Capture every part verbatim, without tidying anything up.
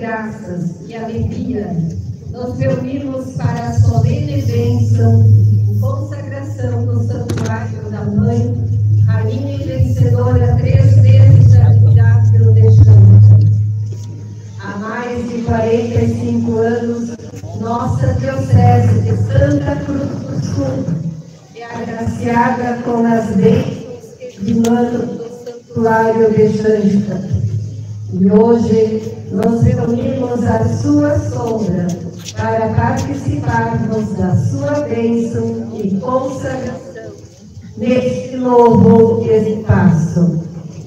graças e alegria, nos reunimos para a solene bênção e consagração do Santuário da Mãe, Rainha e Vencedora, três vezes admirável de Xanxa. Há mais de quarenta e cinco anos, nossa Diocese de Santa Cruz do Sul é agraciada com as bênçãos que dimanam do Santuário de Xanxa. E hoje nos reunimos à sua sombra para participarmos da sua bênção e consagração neste novo espaço.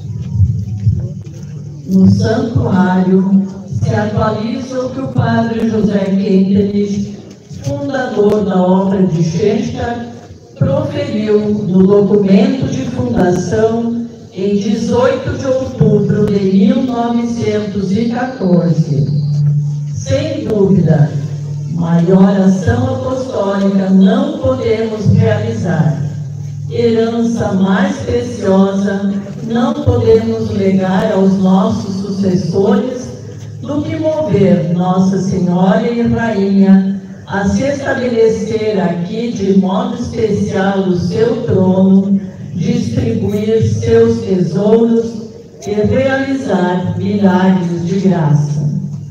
No santuário se atualiza o que o Padre José Kentenich, fundador da obra de Xanxa, proferiu no documento de fundação em dezoito de outubro de mil novecentos e quatorze. Sem dúvida, maior ação apostólica não podemos realizar. Herança mais preciosa não podemos legar aos nossos sucessores do que mover Nossa Senhora e Rainha a se estabelecer aqui de modo especial o seu trono, distribuir seus tesouros e realizar milagres de graça.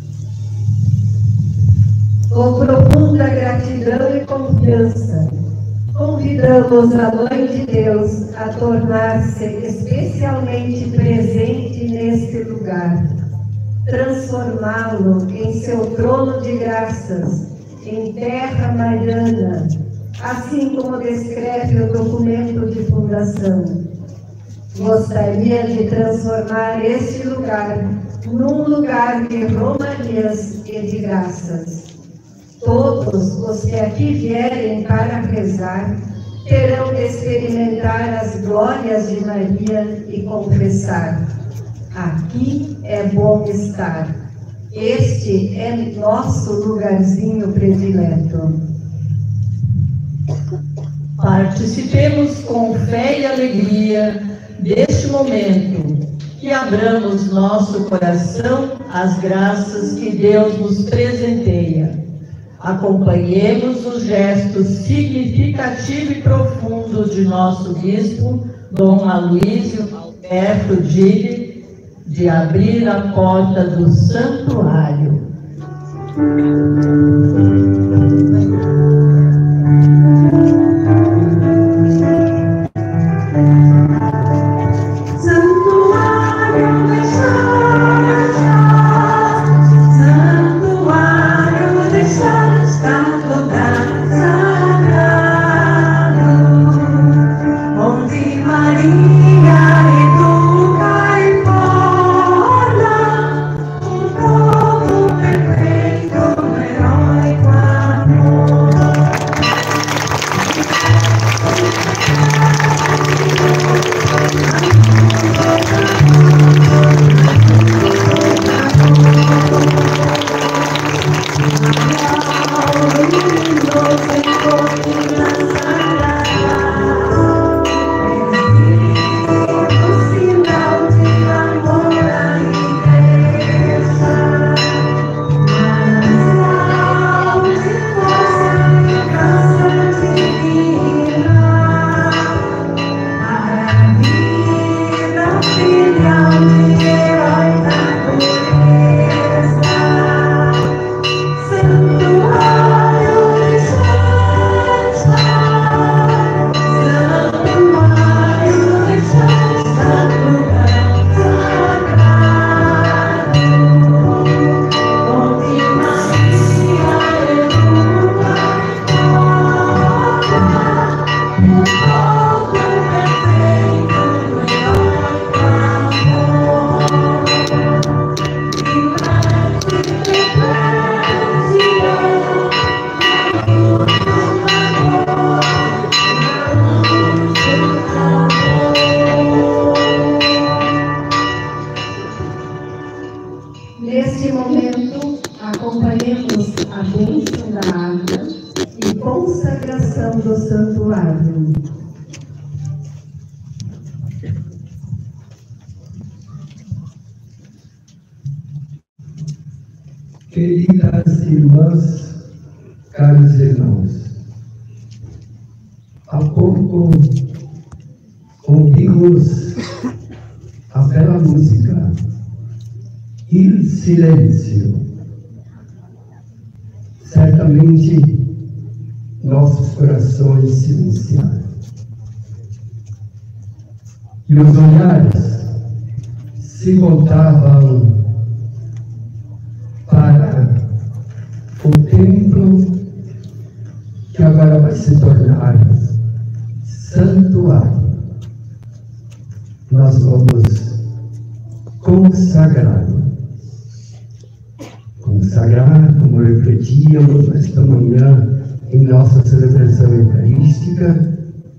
Com profunda gratidão e confiança, convidamos a Mãe de Deus a tornar-se especialmente presente neste lugar, transformá-lo em seu trono de graças, em terra mariana, assim como descreve o documento de fundação. Gostaria de transformar este lugar num lugar de romarias e de graças. Todos os que aqui vierem para rezar terão de experimentar as glórias de Maria e confessar: aqui é bom estar. Este é nosso lugarzinho predileto. Participemos com fé e alegria deste momento e abramos nosso coração às graças que Deus nos presenteia. Acompanhemos os gestos significativo e profundo de nosso bispo, Dom Aloísio Alberto Dille, de abrir a porta do santuário. Queridas irmãs, caros irmãos, há pouco ouvimos a bela música Il Silêncio. Certamente nossos corações silenciaram e os olhares se voltavam para o templo que agora vai se tornar santuário. Nós vamos consagrar, consagrar, como refletíamos esta manhã em nossa celebração eucarística,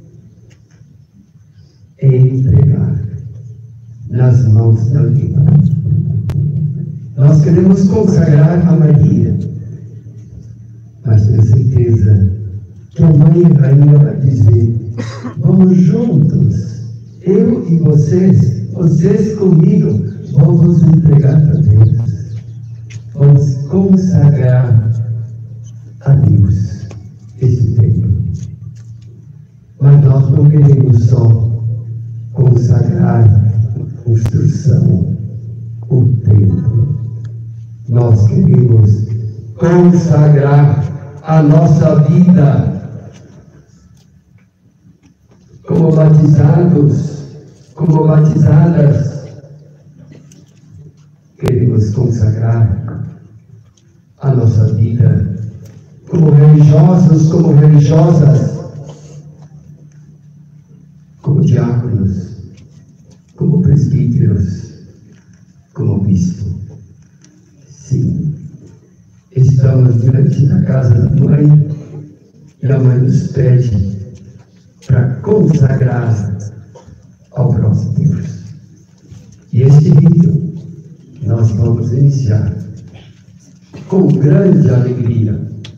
e entregar nas mãos da Divina. Nós queremos consagrar a Maria, mas tenho certeza que a Mãe Rainha vai dizer: vamos juntos, eu e vocês, vocês comigo, vamos entregar para Deus, vamos consagrar a Deus esse templo. Mas nós não queremos só consagrar a construção, o templo. Nós queremos consagrar a nossa vida como batizados, como batizadas. Queremos consagrar a nossa vida como religiosos, como religiosas, como diáconos, como presbíteros, como bispo. Sim, estamos diante da casa da Mãe e a Mãe nos pede para consagrar ao próximo Deus. E este vídeo nós vamos iniciar com grande alegria.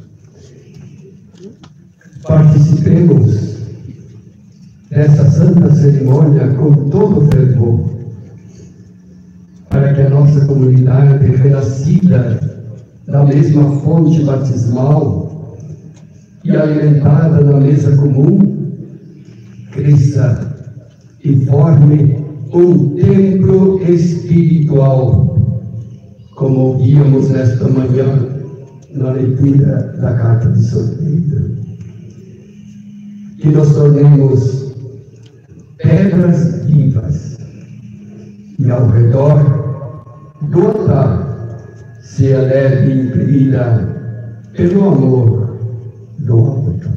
Participemos dessa santa cerimônia com todo o fervor, para que a nossa comunidade, renascida da mesma fonte batismal e alimentada na mesa comum, cresça e forme um templo espiritual, como ouvíamos nesta manhã na leitura da carta de São Pedro. Que nos tornemos pedras vivas e ao redor do altar se eleve imprimida pelo amor do outro.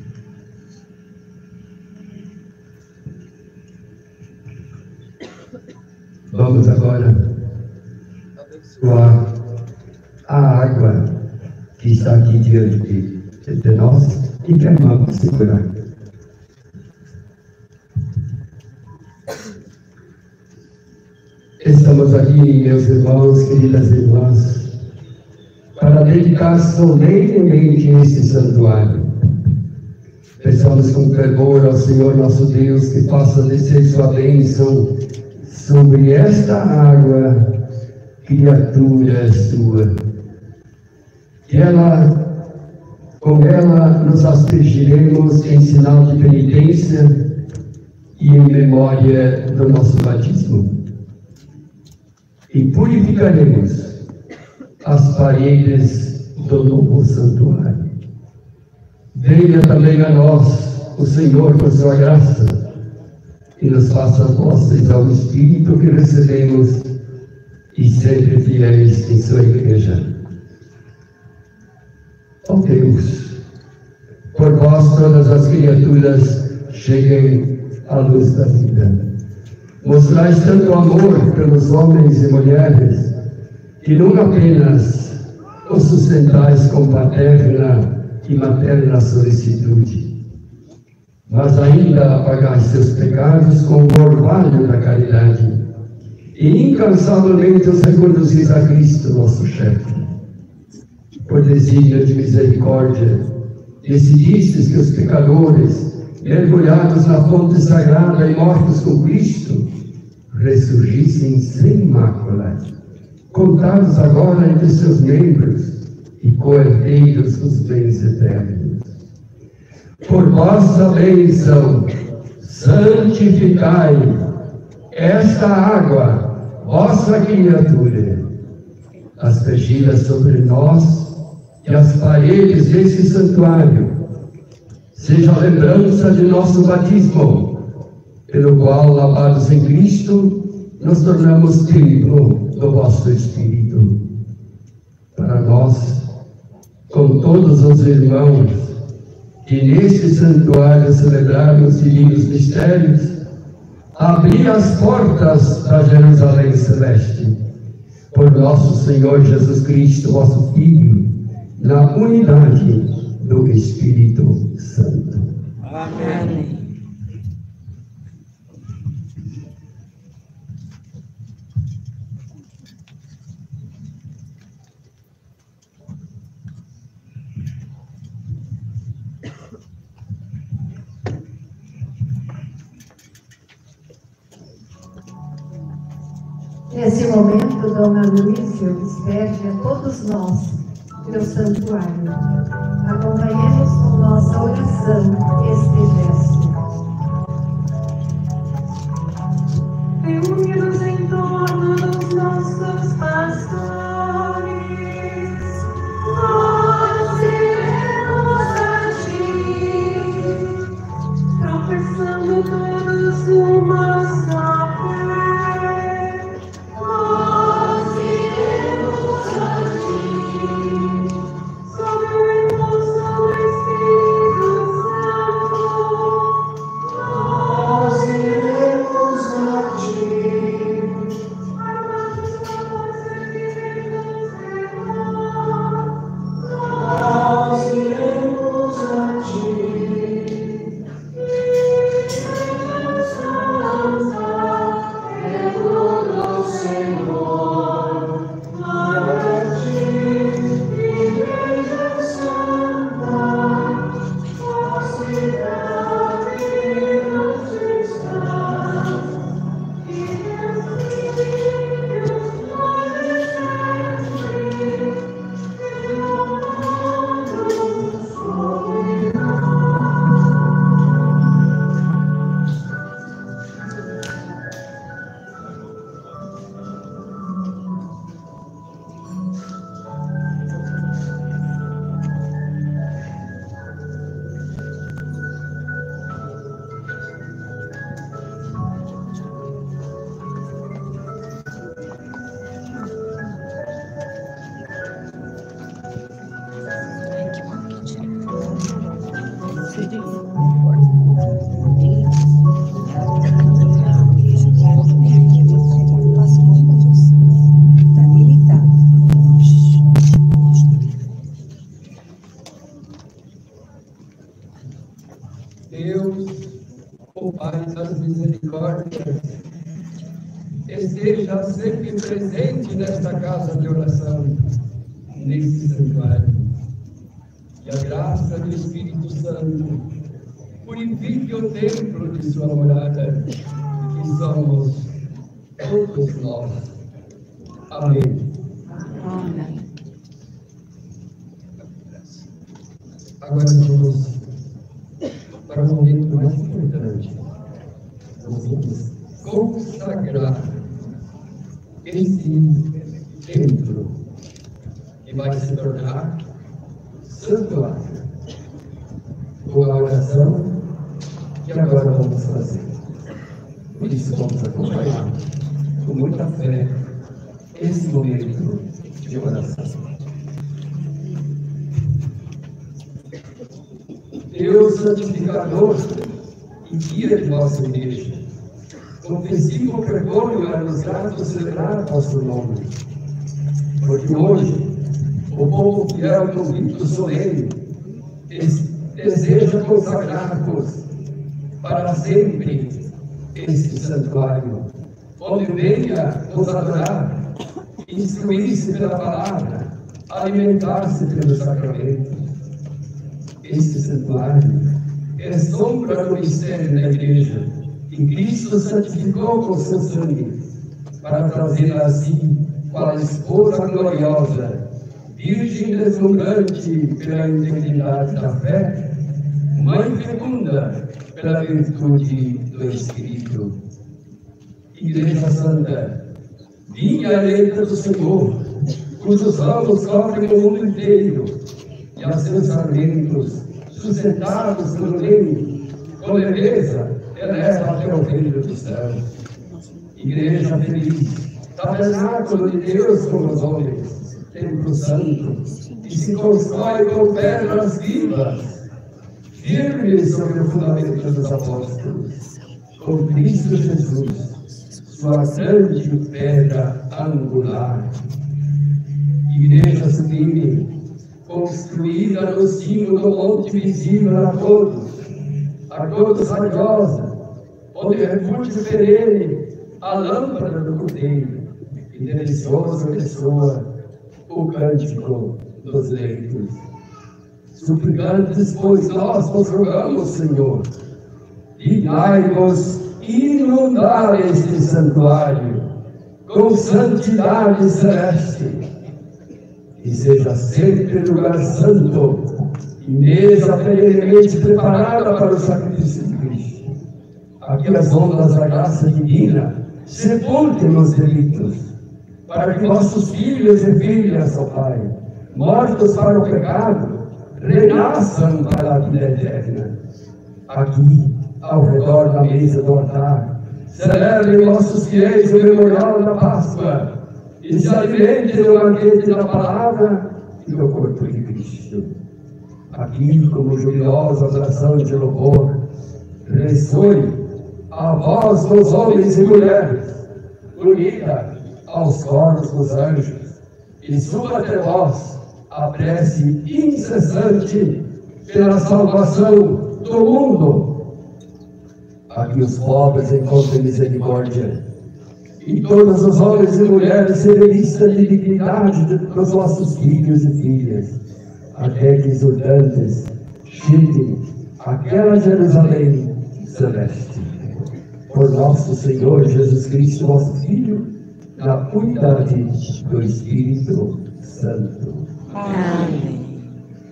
Vamos agora abençoar a água que está aqui diante de nós e que a irmã vai segurar. Estamos aqui, meus irmãos, queridas irmãs, para dedicar solenemente este santuário. Peçamos com fervor ao Senhor nosso Deus que faça descer sua bênção sobre esta água, criatura sua. Que ela, com ela, nos aspergiremos em sinal de penitência e em memória do nosso batismo. E purificaremos as paredes do novo santuário. Venha também a nós o Senhor com sua graça e nos faça vozes ao Espírito que recebemos e sempre fiéis em sua igreja. Ó Deus, por vós todas as criaturas cheguem à luz da vida. Mostrais tanto amor pelos homens e mulheres, que não apenas os sustentais com paterna e materna solicitude, mas ainda apagais seus pecados com o orvalho da caridade, e incansavelmente os reconduzis a Cristo, nosso chefe. Por desígnio de misericórdia, decidistes que os pecadores, mergulhados na fonte sagrada e mortos com Cristo, ressurgissem sem mácula contados agora entre seus membros e coerdeiros dos bens eternos. Por vossa bênção, santificai esta água, vossa criatura, aspergida sobre nós e as paredes desse santuário, seja a lembrança de nosso batismo, pelo qual, lavados em Cristo, nos tornamos templo do vosso Espírito. Para nós, com todos os irmãos, que neste santuário celebraram os divinos mistérios, abri as portas da Jerusalém Celeste, por nosso Senhor Jesus Cristo, vosso Filho, na unidade do Espírito Santo. Amém. Nesse momento, Dona Luísa despede a todos nós do santuário. Acompanhemos com nossa oração este gesto. Reúne-nos em torno dos nossos pastores. Nós iremos a ti, professando todos uma só fé. Nós iremos a ti, sob a impulsão do Espírito Santo. Nós iremos a ti, armados com força que nos irmãos. Nós iremos a ti. Igreja Santa, pelo Senhor, glória a ti, Igreja Santa, ó cidade nos está, e teus filhos podem sempre, e no mundo sobre Deus, o Pai das misericórdias, esteja sempre presente nesta casa de oração, nesse santuário. Que a graça do Espírito Santo purifique o templo de sua morada, que somos todos nós. Amém. Amém. Agora vamos para o momento mais importante. Nós vamos consagrar esse templo que vai se tornar santuário, com a oração que agora vamos fazer. Por isso vamos acompanhar com muita fé esse momento de oração. Deus santificador e guia de nossa igreja, confessivo pregônio a nos gratos celebrar vosso nome, porque hoje o povo fiel do rito solene deseja consagrar-vos para sempre este santuário, onde venha vos adorar, instruir-se pela palavra, alimentar-se pelos sacramentos. Este santuário é sombra do mistério da igreja, que Cristo santificou com seu sangue, para trazer assim qual esposa gloriosa, virgem deslumbrante pela integridade da fé, mãe fecunda pela virtude do Espírito. Igreja Santa, vinha a letra do Senhor, cujos ramos cobrem o mundo inteiro, e a seus sarmentos, sustentados pelo bem, com leveza, eleva até o reino dos céus. Igreja feliz, tabernáculo de Deus com os homens, templo santo, que se constrói com pedras vivas, firme sobre o fundamento dos apóstolos, com Cristo Jesus, sua grande pedra angular. Igreja sublime, construída no cimo do monte visível a todos, a todos radiosa, onde refúgio perene a lâmpada do cordeiro, e delicioso ressoa o cântico dos leitos. Suplicantes, pois nós nos rogamos, Senhor, dignai-vos inundar este santuário com santidade celeste, e seja sempre lugar santo e mesa perenemente preparada para o sacrifício de Cristo. Aqui as ondas da graça divina sepultem os delitos, para que nossos filhos e filhas, ó Pai, mortos para o pecado, renasçam para a vida eterna. Aqui, ao redor da mesa do altar, celebrem nossos fiéis o memorial da Páscoa e se alimentem do banquete da palavra e do corpo de Cristo. Aqui, como jubilosa oração de louvor, ressoe a voz dos homens e mulheres, unida aos coros dos anjos, e suba até vós a prece incessante pela salvação do mundo. Aqui os pobres encontrem misericórdia, e todos os homens e mulheres se revistam de dignidade dos vossos filhos e filhas, até que exultantes cheguem àquela Jerusalém celeste. Por nosso Senhor Jesus Cristo, nosso Filho, na unidade do Espírito Santo. Amém.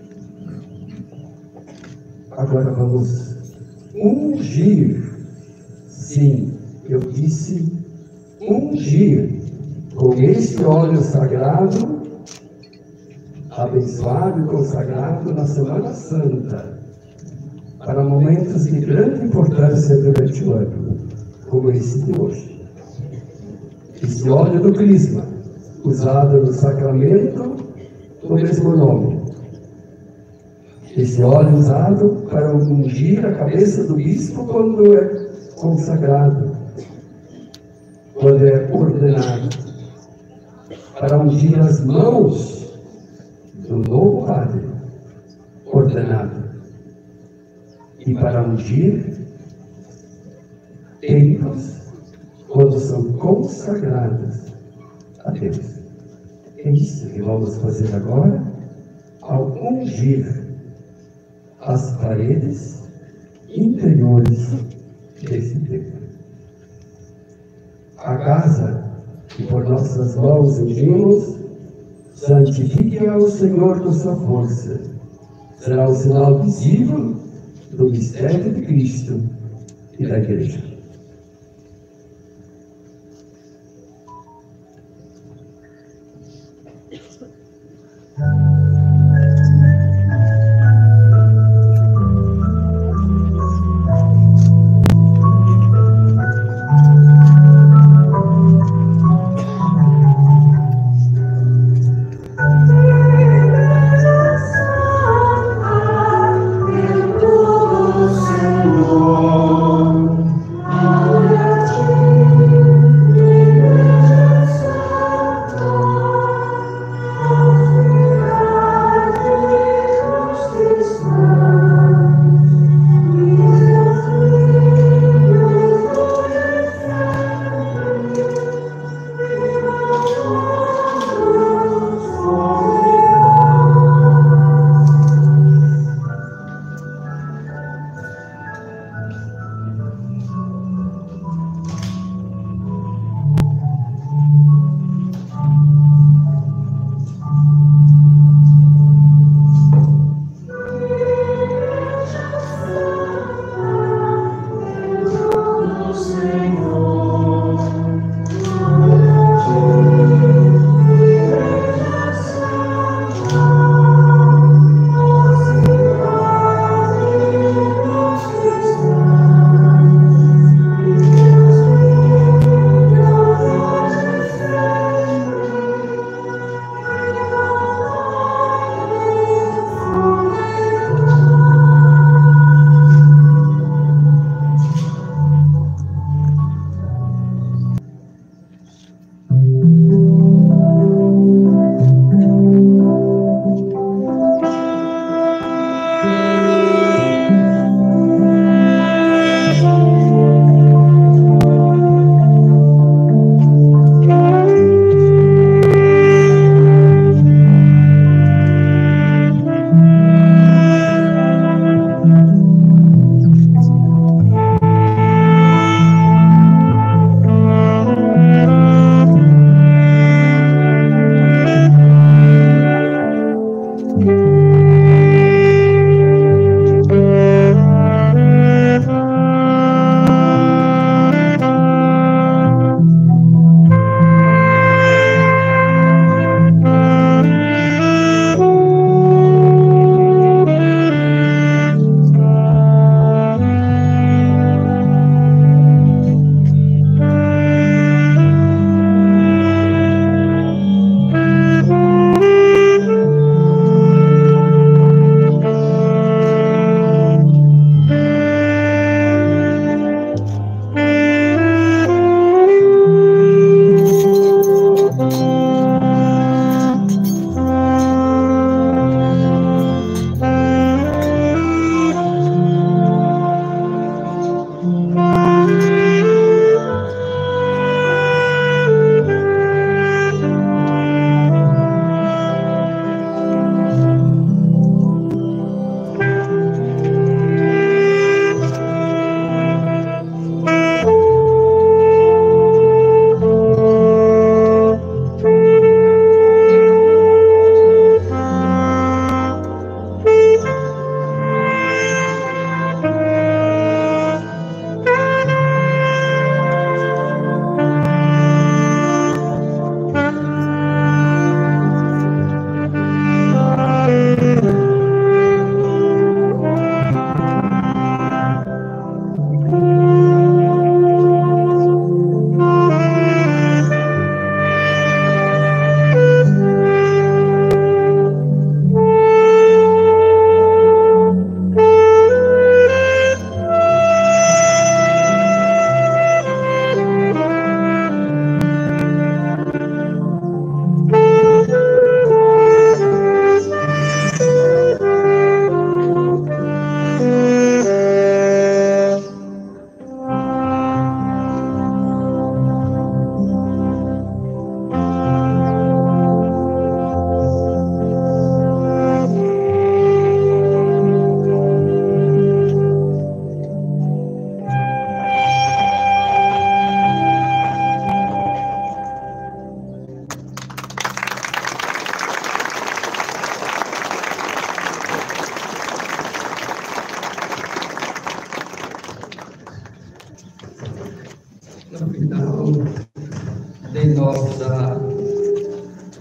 Agora vamos ungir. Sim, eu disse ungir com este óleo sagrado, abençoado e consagrado na Semana Santa, para momentos de grande importância durante o ano, como esse de hoje. Este óleo do crisma, usado no sacramento do mesmo nome. Este óleo usado para ungir a cabeça do bispo quando é consagrado, quando é ordenado, para ungir as mãos do novo padre ordenado, e para ungir templos quando são consagrados a Deus. É isso que vamos fazer agora, ao ungir as paredes interiores desse templo. A casa que por nossas mãos ungimos, santifique ao Senhor com sua força. Será um sinal visível do mistério de Cristo e da Igreja. Senhor,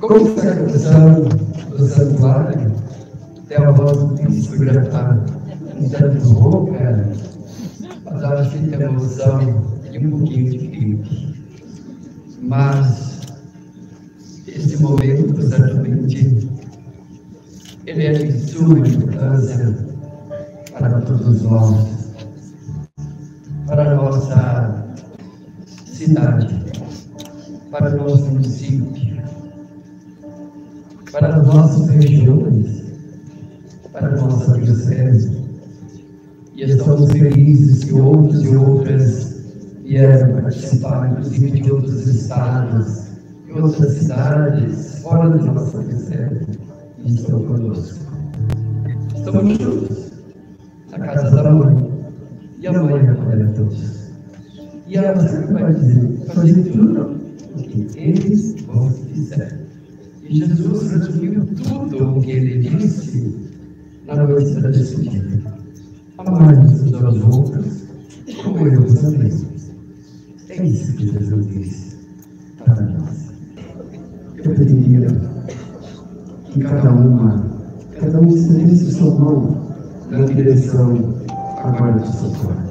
consagração do santuário, tem a voz do bispo já está um tanto rouca, mas acho que tem emoção e um pouquinho de gripe. Mas esse momento, certamente, ele é de suma importância para todos nós, para a nossa cidade, para o nosso município, para as nossas regiões, para a nossa diocese. E estamos felizes que outros e outras vieram participar, inclusive de outros estados, de outras cidades, fora da nossa diocese, e estão conosco. Estamos juntos, na casa da mãe, e a mãe acolhe a todos. E ela sempre vai dizer, fazer tudo o que eles vos disseram. E Jesus resumiu tudo o que ele disse na noite da despedida. Amai-vos uns aos outros, como eu vos amei. É isso que Jesus disse para nós. Eu pediria que cada uma, cada um estendesse sua mão na direção agora do seu quarto.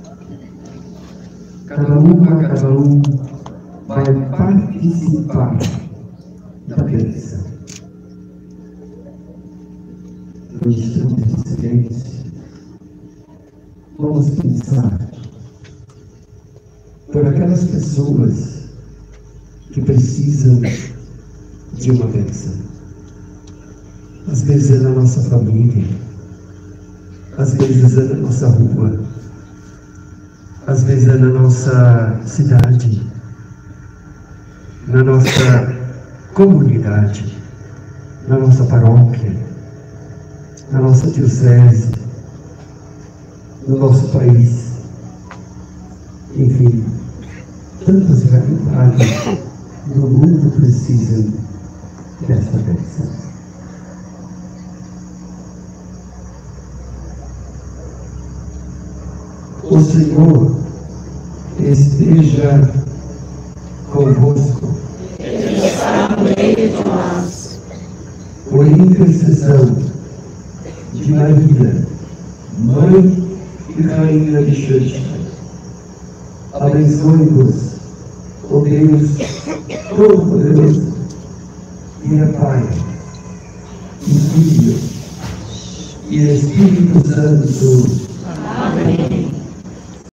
Cada uma, cada um vai participar da bênção. No instante de silêncio, vamos pensar por aquelas pessoas que precisam de uma bênção. Às vezes é na nossa família, às vezes é na nossa rua, às vezes é na nossa cidade, na nossa comunidade, na nossa paróquia, na nossa diocese, no nosso país. Enfim, tantas realidades do mundo precisam desta bênção. O Senhor esteja convosco. Ele está no meio de nós. Por intercessão de Maria, Mãe e Rainha de Xanxerê, abençoe-vos, ó Deus Todo-Poderoso, e é Pai, e Filho, e Espírito Santo.